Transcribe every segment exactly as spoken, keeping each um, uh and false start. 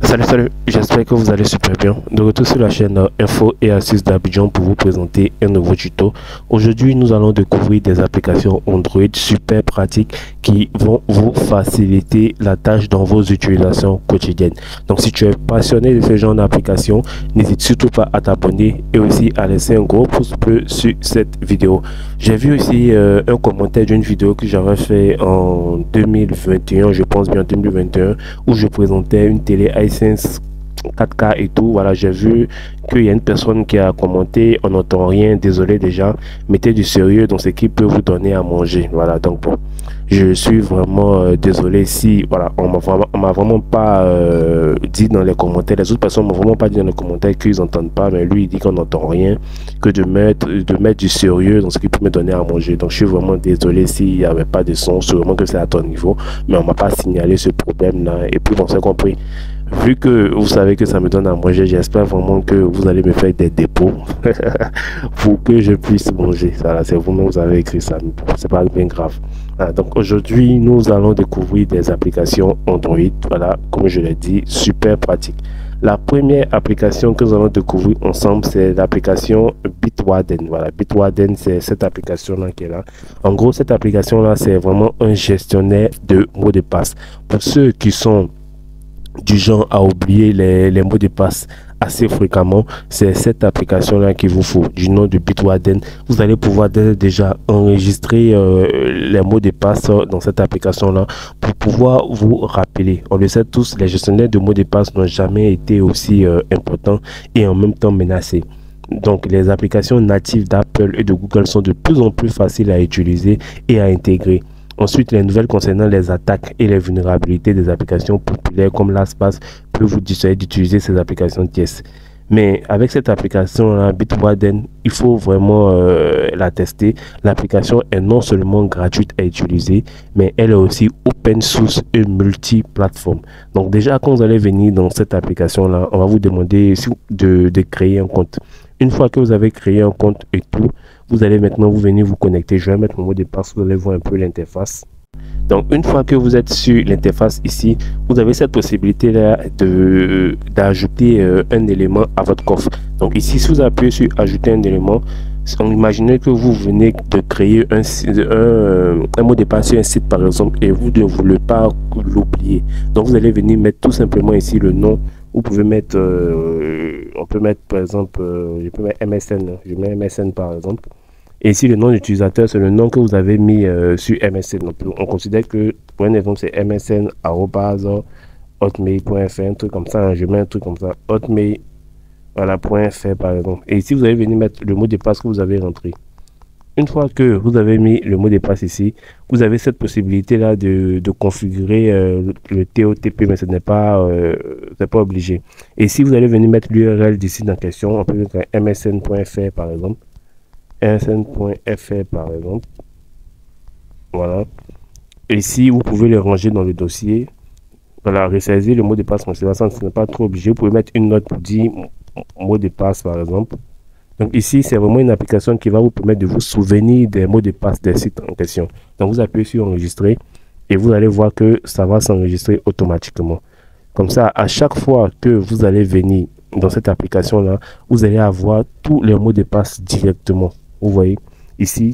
Salut, salut, j'espère que vous allez super bien. De retour sur la chaîne Info et Astuces d'Abidjan pour vous présenter un nouveau tuto. Aujourd'hui, nous allons découvrir des applications Android super pratiques qui vont vous faciliter la tâche dans vos utilisations quotidiennes. Donc, si tu es passionné de ce genre d'application, n'hésite surtout pas à t'abonner et aussi à laisser un gros pouce bleu sur cette vidéo. J'ai vu aussi euh, un commentaire d'une vidéo que j'avais fait en deux mille vingt et un, je pense bien deux mille vingt et un, où je présentais une télé Hisense quatre K et tout. Voilà, j'ai vu qu'il y a une personne qui a commenté: on n'entend rien, désolé déjà, mettez du sérieux dans ce qui peut vous donner à manger. Voilà, donc bon, je suis vraiment euh, désolé si voilà, on m'a vraiment, on m'a vraiment pas euh, dit dans les commentaires, les autres personnes m'ont vraiment pas dit dans les commentaires qu'ils n'entendent pas, mais lui il dit qu'on n'entend rien, que de mettre de mettre du sérieux dans ce qui peut me donner à manger. Donc je suis vraiment désolé s'il n'y avait pas de son, sûrement que c'est à ton niveau, mais on m'a pas signalé ce problème là. Et puis bon, c'est compris. Vu que vous savez que ça me donne à manger, j'espère vraiment que vous allez me faire des dépôts pour que je puisse manger. Voilà, c'est vous-même vous avez écrit ça, c'est pas bien grave. Voilà, donc aujourd'hui, nous allons découvrir des applications Android. Voilà, comme je l'ai dit, super pratique. La première application que nous allons découvrir ensemble, c'est l'application Bitwarden. Voilà, Bitwarden, c'est cette application-là qui est là. En gros, cette application-là, c'est vraiment un gestionnaire de mots de passe. Pour ceux qui sont du genre à oublier les, les mots de passe assez fréquemment, c'est cette application là qu'il vous faut, du nom de Bitwarden. Vous allez pouvoir déjà enregistrer euh, les mots de passe dans cette application là pour pouvoir vous rappeler. On le sait tous, les gestionnaires de mots de passe n'ont jamais été aussi euh, importants et en même temps menacés. Donc les applications natives d'Apple et de Google sont de plus en plus faciles à utiliser et à intégrer. Ensuite, les nouvelles concernant les attaques et les vulnérabilités des applications populaires comme LastPass peuvent vous dissuader d'utiliser ces applications tierces. Mais avec cette application-là, Bitwarden, il faut vraiment euh, la tester. L'application est non seulement gratuite à utiliser, mais elle est aussi open source et multi-plateforme. Donc déjà, quand vous allez venir dans cette application-là, on va vous demander de, de créer un compte. Une fois que vous avez créé un compte et tout, vous allez maintenant vous venir vous connecter. Je vais mettre mon mot de passe, vous allez voir un peu l'interface. Donc une fois que vous êtes sur l'interface ici, vous avez cette possibilité là de d'ajouter euh, un élément à votre coffre. Donc ici, si vous appuyez sur ajouter un élément, on imagine que vous venez de créer un, un, un mot de passe sur un site par exemple et vous ne voulez pas l'oublier. Donc vous allez venir mettre tout simplement ici le nom. Vous pouvez mettre, euh, on peut mettre par exemple, euh, je peux mettre M S N, je mets M S N par exemple. Et ici le nom d'utilisateur, c'est le nom que vous avez mis euh, sur M S N. Donc on considère que, pour un exemple, c'est M S N arobase hotmail point F R, un truc comme ça, hein, je mets un truc comme ça, hotmail, voilà, .fr par exemple. Et ici vous allez venir mettre le mot de passe que vous avez rentré. Une fois que vous avez mis le mot de passe ici, vous avez cette possibilité là de, de configurer euh, le, le T O T P, mais ce n'est pas, euh, pas obligé. Et si vous allez venir mettre l'U R L d'ici dans question, on peut mettre M S N point F R par exemple. M S N point F R par exemple. Voilà. Et ici, vous pouvez le ranger dans le dossier. Voilà, ressaisir le mot de passe. Ce n'est pas trop obligé. Vous pouvez mettre une note pour dire mot de passe par exemple. Donc ici, c'est vraiment une application qui va vous permettre de vous souvenir des mots de passe des sites en question. Donc vous appuyez sur enregistrer et vous allez voir que ça va s'enregistrer automatiquement. Comme ça, à chaque fois que vous allez venir dans cette application-là, vous allez avoir tous les mots de passe directement. Vous voyez ici,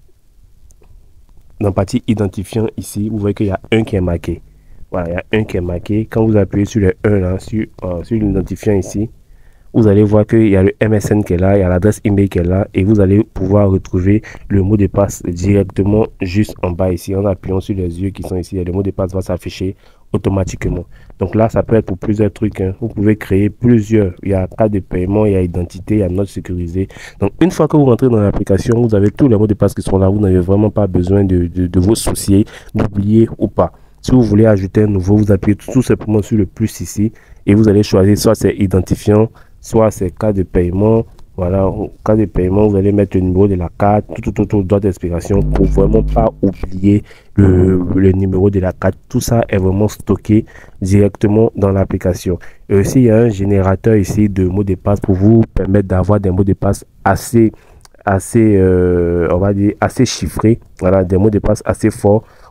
dans la partie identifiant ici, vous voyez qu'il y a un qui est marqué. Voilà, il y a un qui est marqué. Quand vous appuyez sur le un là, sur, euh, sur l'identifiant ici, vous allez voir qu'il y a le M S N qui est là, il y a l'adresse email qui est là et vous allez pouvoir retrouver le mot de passe directement juste en bas ici. En appuyant sur les yeux qui sont ici, le mot de passe va s'afficher automatiquement. Donc là, ça peut être pour plusieurs trucs, hein. Vous pouvez créer plusieurs. Il y a carte de paiement, il y a identité, il y a note sécurisée. Donc une fois que vous rentrez dans l'application, vous avez tous les mots de passe qui sont là. Vous n'avez vraiment pas besoin de, de, de vous soucier, d'oublier ou pas. Si vous voulez ajouter un nouveau, vous appuyez tout simplement sur le plus ici et vous allez choisir soit c'est identifiant, soit c'est cas de paiement. Voilà, cas de paiement, vous allez mettre le numéro de la carte, tout, tout, tout, date d'expiration pour vraiment pas oublier le, le numéro de la carte. Tout ça est vraiment stocké directement dans l'application. Et aussi, il y a un générateur ici de mots de passe pour vous permettre d'avoir des mots de passe assez, assez, euh, on va dire, assez chiffrés. Voilà, des mots de passe assez forts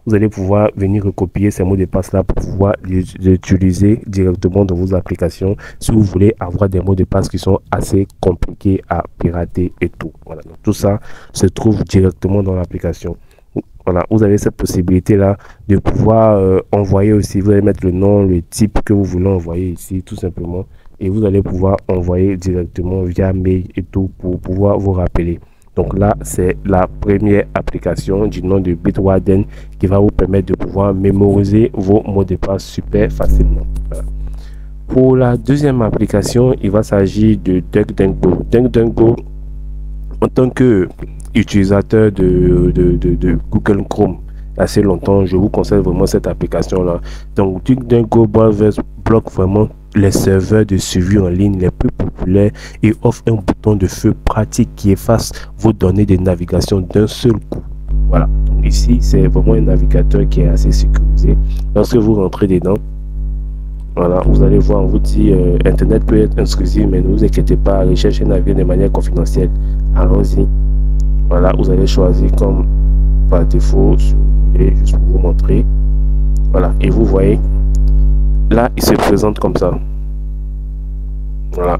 vous allez pouvoir venir recopier ces mots de passe là pour pouvoir les, les utiliser directement dans vos applications si vous voulez avoir des mots de passe qui sont assez compliqués à pirater et tout. Voilà, donc tout ça se trouve directement dans l'application. Voilà, vous avez cette possibilité là de pouvoir euh, envoyer aussi, vous allez mettre le nom, le type que vous voulez envoyer ici tout simplement, et vous allez pouvoir envoyer directement via mail et tout pour pouvoir vous rappeler. Donc là, c'est la première application du nom de Bitwarden qui va vous permettre de pouvoir mémoriser vos mots de passe super facilement. Voilà. Pour la deuxième application, il va s'agir de DuckDuckGo. DuckDuckGo, en tant que utilisateur de, de, de, de Google Chrome assez longtemps, je vous conseille vraiment cette application là. Donc DuckDuckGo bloque vraiment les serveurs de suivi en ligne les plus populaires et offre un bouton de feu pratique qui efface vos données de navigation d'un seul coup. Voilà, donc ici c'est vraiment un navigateur qui est assez sécurisé. Lorsque vous rentrez dedans, voilà, vous allez voir, on vous dit euh, internet peut être intrusif, mais ne vous inquiétez pas, recherchez et naviguer de manière confidentielle. Allons-y. Voilà, vous allez choisir comme par défaut, si vous voulez, juste pour vous montrer. Voilà, et vous voyez là, il se présente comme ça. Voilà.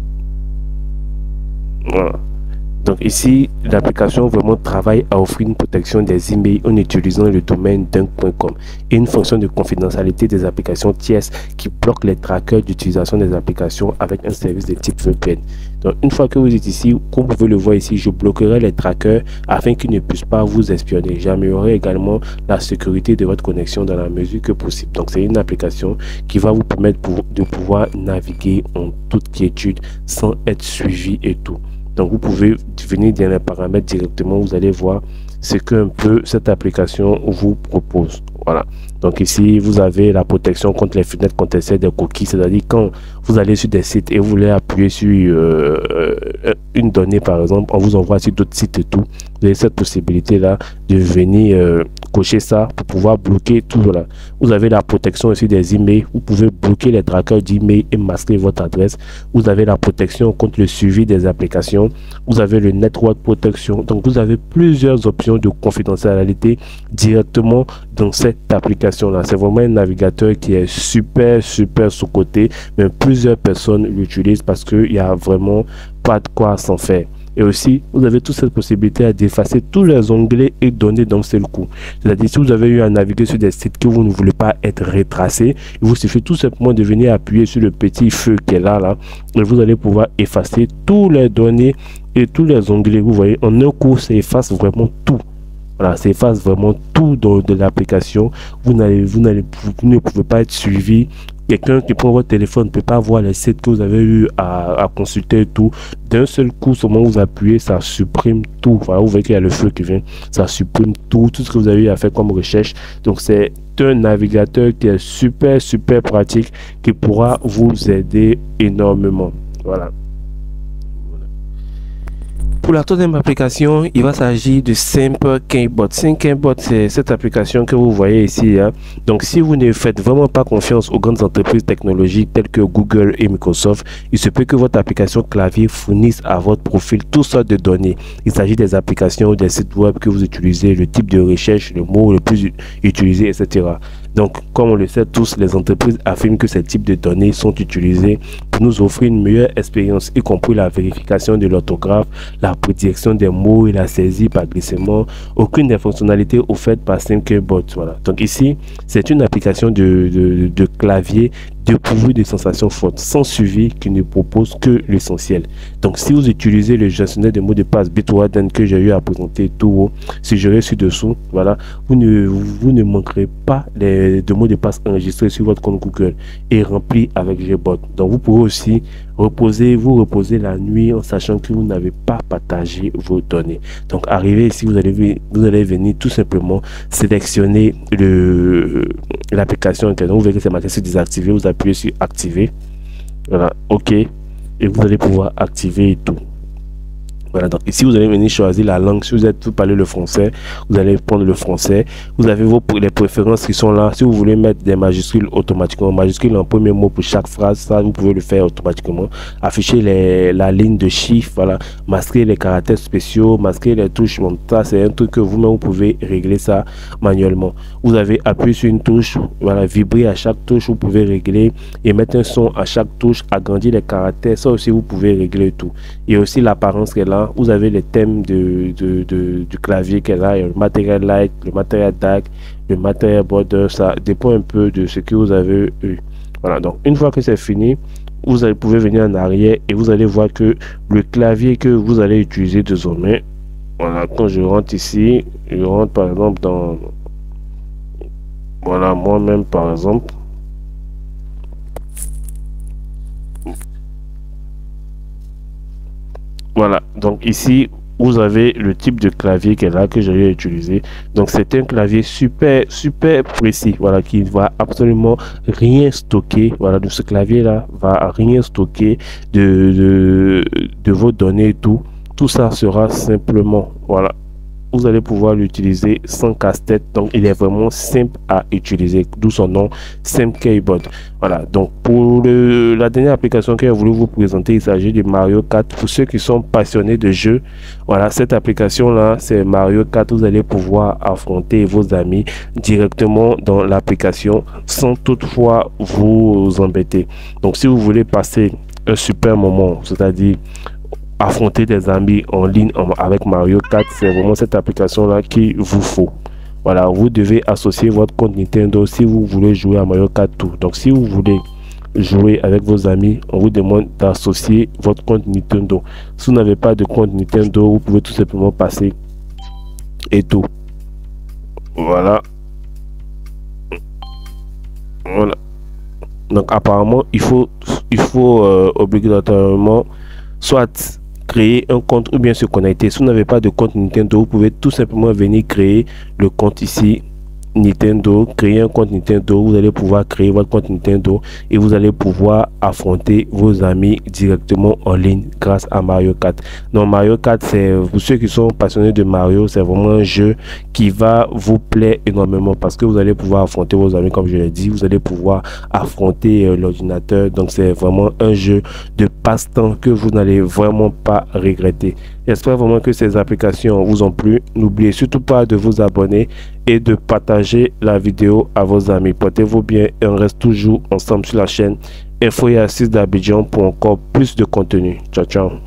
Voilà. Donc ici, l'application vraiment travaille à offrir une protection des emails en utilisant le domaine dunk point com et une fonction de confidentialité des applications tierces qui bloque les trackers d'utilisation des applications avec un service de type V P N. Donc une fois que vous êtes ici, comme vous pouvez le voir ici, je bloquerai les trackers afin qu'ils ne puissent pas vous espionner. J'améliorerai également la sécurité de votre connexion dans la mesure que possible. Donc c'est une application qui va vous permettre pour, de pouvoir naviguer en toute quiétude sans être suivi et tout. Donc vous pouvez venir dans les paramètres directement, vous allez voir ce qu'un peu cette application vous propose. Voilà. Donc ici, vous avez la protection contre les fenêtres contestées des cookies, c'est-à-dire quand vous allez sur des sites et vous voulez appuyer sur euh, une donnée par exemple, on vous envoie sur d'autres sites et tout. Vous avez cette possibilité-là de venir euh, cocher ça pour pouvoir bloquer tout. Voilà. Vous avez la protection aussi des emails. Vous pouvez bloquer les trackers d'email et masquer votre adresse. Vous avez la protection contre le suivi des applications. Vous avez le network protection. Donc vous avez plusieurs options de confidentialité directement dans cette application-là. C'est vraiment un navigateur qui est super, super sous-coté. Mais plusieurs personnes l'utilisent parce qu'il n'y a vraiment pas de quoi s'en faire. Et aussi, vous avez toute cette possibilité d'effacer tous les onglets et données d'un seul coup. C'est-à-dire, si vous avez eu à naviguer sur des sites que vous ne voulez pas être retracés, il vous suffit tout simplement de venir appuyer sur le petit feu qui est là, là, et vous allez pouvoir effacer toutes les données et tous les onglets. Vous voyez, en un coup, ça efface vraiment tout. Voilà, ça efface vraiment tout dans, de l'application. Vous, n'allez, vous, n'allez, vous ne pouvez pas être suivi. Quelqu'un qui prend votre téléphone ne peut pas voir les sites que vous avez eu à, à consulter et tout. D'un seul coup, seulement vous appuyez, ça supprime tout. Voilà, vous voyez qu'il y a le feu qui vient. Ça supprime tout, tout ce que vous avez eu à faire comme recherche. Donc, c'est un navigateur qui est super, super pratique, qui pourra vous aider énormément. Voilà. Pour la troisième application, il va s'agir de SyncKeyBot. SyncKeyBot, c'est cette application que vous voyez ici. Hein. Donc, si vous ne faites vraiment pas confiance aux grandes entreprises technologiques telles que Google et Microsoft, il se peut que votre application clavier fournisse à votre profil toutes sortes de données. Il s'agit des applications ou des sites web que vous utilisez, le type de recherche, le mot le plus utilisé, et cetera. Donc, comme on le sait tous, les entreprises affirment que ces types de données sont utilisés pour nous offrir une meilleure expérience, y compris la vérification de l'orthographe, la prédiction des mots et la saisie par glissement. Aucune des fonctionnalités offertes par SyncKeyBot. Voilà. Donc ici, c'est une application de, de, de clavier dépourvu de sensations fortes, sans suivi, qui ne propose que l'essentiel. Donc si vous utilisez le gestionnaire de mots de passe Bitwarden que j'ai eu à présenter tout haut, si je reste ci-dessous, voilà, vous ne, vous ne manquerez pas les de mots de passe enregistrés sur votre compte Google et remplis avec Gbot. Donc vous pourrez aussi reposer, vous reposer la nuit en sachant que vous n'avez pas partagé vos données. Donc arrivé ici, vous allez, vous allez venir tout simplement sélectionner le l'application. Donc vous verrez que c'est marqué sur désactiver, vous appuyez sur activer. Voilà, ok, et vous allez pouvoir activer et tout. Voilà, donc ici vous allez venir choisir la langue. Si vous êtes vous parlez le français, vous allez prendre le français. Vous avez vos les préférences qui sont là. Si vous voulez mettre des majuscules automatiquement, majuscules en premier mot pour chaque phrase, ça vous pouvez le faire automatiquement. Afficher les, la ligne de chiffres, voilà, masquer les caractères spéciaux, masquer les touches. Bon, ça c'est un truc que vous-même vous pouvez régler ça manuellement. Vous avez appuyé sur une touche, voilà, vibrer à chaque touche, vous pouvez régler et mettre un son à chaque touche, agrandir les caractères, ça aussi vous pouvez régler tout. Et aussi l'apparence qui est là. Vous avez les thèmes de, de, de, du clavier qui est là, le matériel light, le matériel dark, le matériel border, ça dépend un peu de ce que vous avez eu. Voilà, donc une fois que c'est fini, vous allez, pouvez venir en arrière et vous allez voir que le clavier que vous allez utiliser désormais, voilà, quand je rentre ici, je rentre par exemple dans, voilà, moi-même par exemple, voilà, donc ici vous avez le type de clavier qui est là que j'ai utilisé. Donc c'est un clavier super super précis, voilà, qui va absolument rien stocker. Voilà, de ce clavier là va rien stocker de, de, de vos données et tout. Tout ça sera simplement, voilà, vous allez pouvoir l'utiliser sans casse-tête. Donc il est vraiment simple à utiliser, d'où son nom, Simple Keyboard. Voilà, donc pour le, la dernière application que j'ai voulu vous présenter, il s'agit de Mario Kart. Pour ceux qui sont passionnés de jeux, voilà, cette application là c'est Mario Kart. Vous allez pouvoir affronter vos amis directement dans l'application sans toutefois vous embêter. Donc si vous voulez passer un super moment, c'est-à-dire affronter des amis en ligne en, avec Mario Kart, c'est vraiment cette application là qu'il vous faut. Voilà, vous devez associer votre compte Nintendo si vous voulez jouer à Mario Kart Tour. Donc si vous voulez jouer avec vos amis, on vous demande d'associer votre compte Nintendo. Si vous n'avez pas de compte Nintendo, vous pouvez tout simplement passer et tout. Voilà. Voilà. Donc apparemment il faut il faut euh, obligatoirement soit créer un compte ou bien se connecter. Si vous n'avez pas de compte Nintendo, vous pouvez tout simplement venir créer le compte ici Nintendo, créer un compte Nintendo. Vous allez pouvoir créer votre compte Nintendo et vous allez pouvoir affronter vos amis directement en ligne grâce à Mario Kart. Donc Mario Kart, c'est pour ceux qui sont passionnés de Mario, c'est vraiment un jeu qui va vous plaire énormément parce que vous allez pouvoir affronter vos amis, comme je l'ai dit, vous allez pouvoir affronter euh, l'ordinateur. Donc c'est vraiment un jeu de passe-temps que vous n'allez vraiment pas regretter. J'espère vraiment que ces applications vous ont plu. N'oubliez surtout pas de vous abonner et de partager la vidéo à vos amis. Portez-vous bien et on reste toujours ensemble sur la chaîne Info et Astuces d'Abidjan pour encore plus de contenu. Ciao, ciao.